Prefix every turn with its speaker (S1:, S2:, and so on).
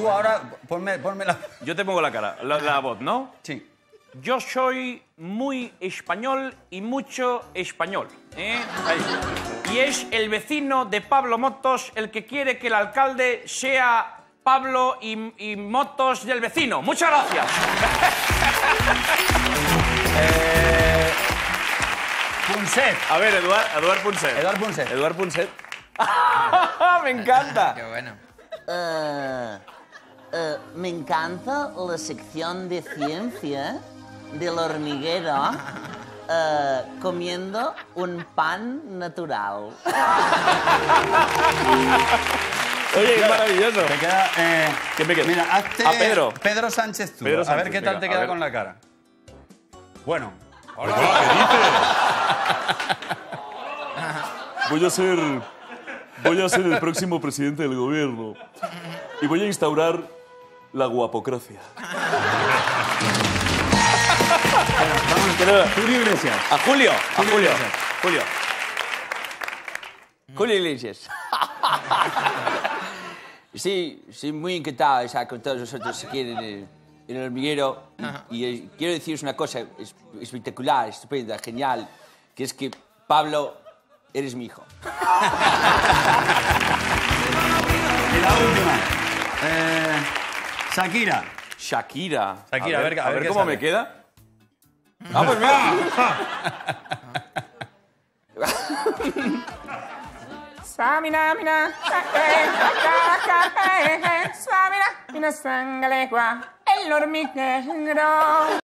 S1: Tú ahora ponme la...
S2: Yo te pongo la cara, la voz, ¿no?
S1: Sí.
S2: Yo soy muy español y mucho español. Ahí. Y es el vecino de Pablo Motos el que quiere que el alcalde sea Pablo y Motos del vecino. Muchas gracias.
S1: Punset.
S2: A ver, Eduard Punset.
S1: Eduard Punset.
S2: Eduard Punset. ¡Me encanta!
S3: Qué bueno.
S4: Me encanta la sección de ciencia del hormiguero comiendo un pan natural.
S2: Oye, qué maravilloso.
S1: Te queda...
S2: ¿Qué me queda?
S1: Mira, hazte...
S2: A Pedro.
S1: Pedro Sánchez tú.
S2: Pedro
S1: A ver
S2: Sánchez,
S1: qué tal
S2: venga,
S1: te
S2: a
S1: queda
S2: ver.
S1: con la cara. Bueno.
S5: Hola, ¿qué dices? Voy a ser el próximo presidente del gobierno y voy a instaurar la guapocracia.
S1: Julio Iglesias.
S2: A Julio.
S1: Iglesias.
S6: Julio Iglesias. Sí, muy encantado de estar con todos vosotros aquí en el hormiguero. Y quiero deciros una cosa espectacular, estupenda, genial, que es que, Pablo, eres mi hijo.
S1: Y la última. Shakira.
S2: Shakira.
S1: Shakira, a ver qué
S2: cómo
S1: sale.
S2: me queda. ¡Ah, pues mira!
S7: Samina, mina, samina, mina, sangalegua, el hormiguero.